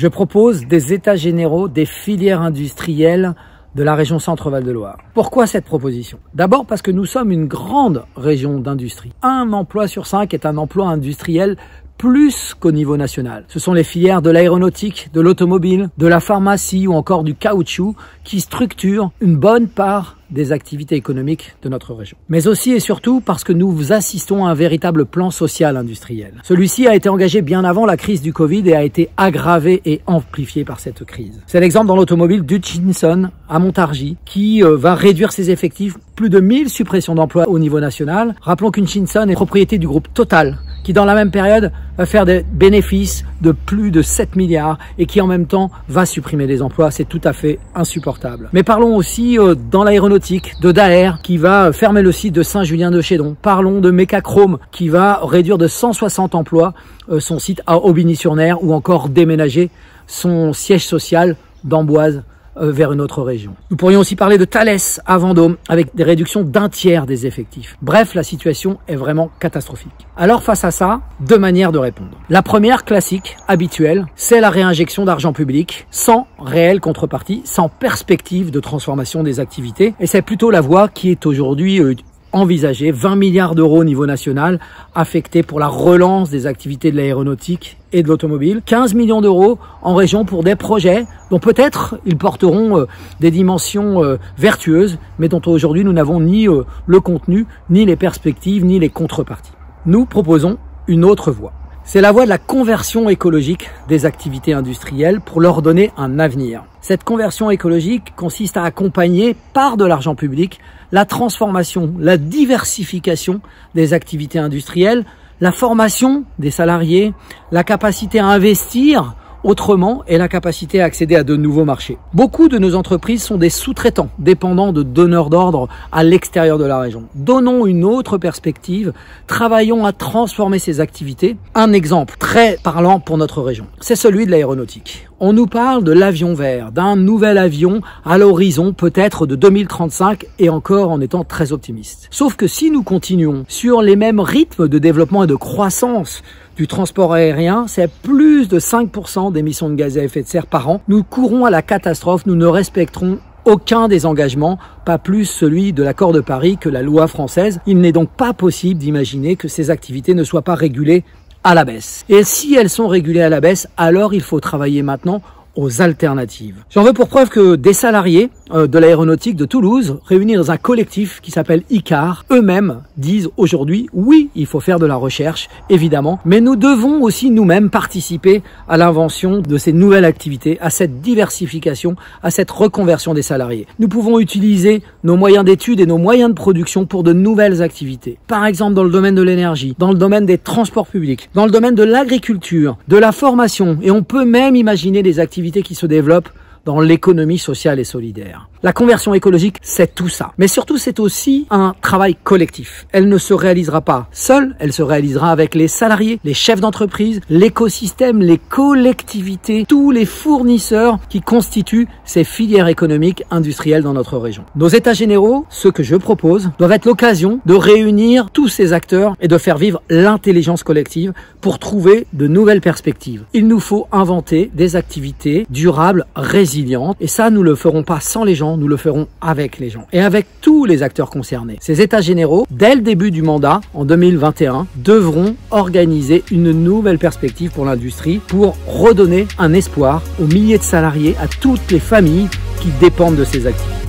Je propose des états généraux des filières industrielles de la région Centre-Val de Loire. Pourquoi cette proposition? D'abord parce que nous sommes une grande région d'industrie. Un emploi sur 5 est un emploi industriel plus qu'au niveau national. Ce sont les filières de l'aéronautique, de l'automobile, de la pharmacie ou encore du caoutchouc qui structurent une bonne part des activités économiques de notre région. Mais aussi et surtout parce que nous assistons à un véritable plan social industriel. Celui-ci a été engagé bien avant la crise du Covid et a été aggravé et amplifié par cette crise. C'est l'exemple dans l'automobile d'Hutchinson à Montargis qui va réduire ses effectifs, plus de 1000 suppressions d'emplois au niveau national. Rappelons qu'Hutchinson est propriété du groupe Total qui dans la même période va faire des bénéfices de plus de 7 milliards et qui en même temps va supprimer des emplois. C'est tout à fait insupportable. Mais parlons aussi dans l'aéronautique de Daher qui va fermer le site de Saint-Julien-de-Chédon. Parlons de Mecachrome qui va réduire de 160 emplois son site à Aubigny-sur-Ner ou encore déménager son siège social d'Amboise vers une autre région. Nous pourrions aussi parler de Thales à Vendôme avec des réductions d'un tiers des effectifs. Bref, la situation est vraiment catastrophique. Alors face à ça, deux manières de répondre. La première, classique, habituelle, c'est la réinjection d'argent public sans réelle contrepartie, sans perspective de transformation des activités. Et c'est plutôt la voie qui est aujourd'hui envisager 20 milliards d'euros au niveau national affectés pour la relance des activités de l'aéronautique et de l'automobile, 15 millions d'euros en région pour des projets dont peut-être ils porteront des dimensions vertueuses, mais dont aujourd'hui nous n'avons ni le contenu, ni les perspectives, ni les contreparties. Nous proposons une autre voie. C'est la voie de la conversion écologique des activités industrielles pour leur donner un avenir. Cette conversion écologique consiste à accompagner par de l'argent public la transformation, la diversification des activités industrielles, la formation des salariés, la capacité à investir autrement et la capacité à accéder à de nouveaux marchés. Beaucoup de nos entreprises sont des sous-traitants dépendants de donneurs d'ordre à l'extérieur de la région. Donnons une autre perspective, travaillons à transformer ces activités. Un exemple très parlant pour notre région, c'est celui de l'aéronautique. On nous parle de l'avion vert, d'un nouvel avion à l'horizon peut-être de 2035 et encore en étant très optimiste. Sauf que si nous continuons sur les mêmes rythmes de développement et de croissance du transport aérien, c'est plus de 5% d'émissions de gaz à effet de serre par an. Nous courons à la catastrophe, nous ne respecterons aucun des engagements, pas plus celui de l'accord de Paris que la loi française. Il n'est donc pas possible d'imaginer que ces activités ne soient pas régulées à la baisse. Et si elles sont régulées à la baisse, alors il faut travailler maintenant aux alternatives. J'en veux pour preuve que des salariés de l'aéronautique de Toulouse, réunis dans un collectif qui s'appelle ICAR, eux-mêmes disent aujourd'hui, oui, il faut faire de la recherche, évidemment, mais nous devons aussi nous-mêmes participer à l'invention de ces nouvelles activités, à cette diversification, à cette reconversion des salariés. Nous pouvons utiliser nos moyens d'études et nos moyens de production pour de nouvelles activités. Par exemple, dans le domaine de l'énergie, dans le domaine des transports publics, dans le domaine de l'agriculture, de la formation, et on peut même imaginer des activités qui se développent dans l'économie sociale et solidaire. La conversion écologique, c'est tout ça. Mais surtout, c'est aussi un travail collectif. Elle ne se réalisera pas seule, elle se réalisera avec les salariés, les chefs d'entreprise, l'écosystème, les collectivités, tous les fournisseurs qui constituent ces filières économiques industrielles dans notre région. Nos états généraux, ceux que je propose, doivent être l'occasion de réunir tous ces acteurs et de faire vivre l'intelligence collective pour trouver de nouvelles perspectives. Il nous faut inventer des activités durables, résilientes, et ça, nous le ferons pas sans les gens, nous le ferons avec les gens et avec tous les acteurs concernés. Ces états généraux, dès le début du mandat, en 2021, devront organiser une nouvelle perspective pour l'industrie pour redonner un espoir aux milliers de salariés, à toutes les familles qui dépendent de ces activités.